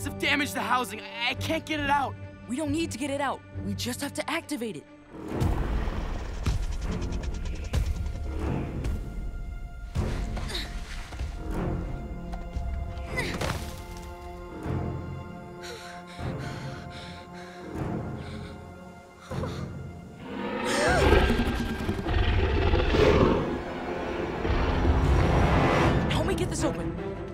massive damage to housing. I can't get it out. We don't need to get it out. We just have to activate it. Help me get this open.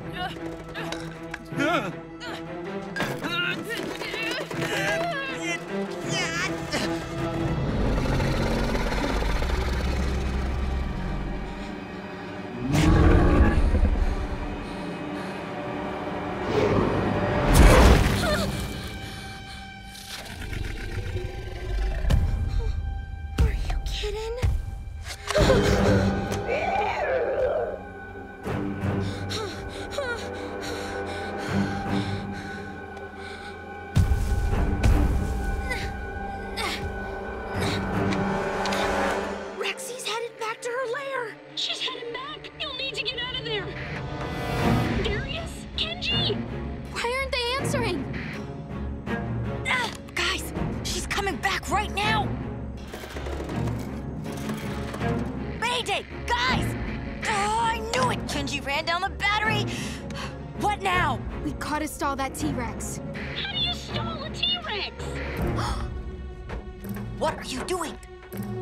Guys! Oh, I knew it! Kenji ran down the battery! What now? We gotta stall that T-Rex. How do you stall a T-Rex? What are you doing?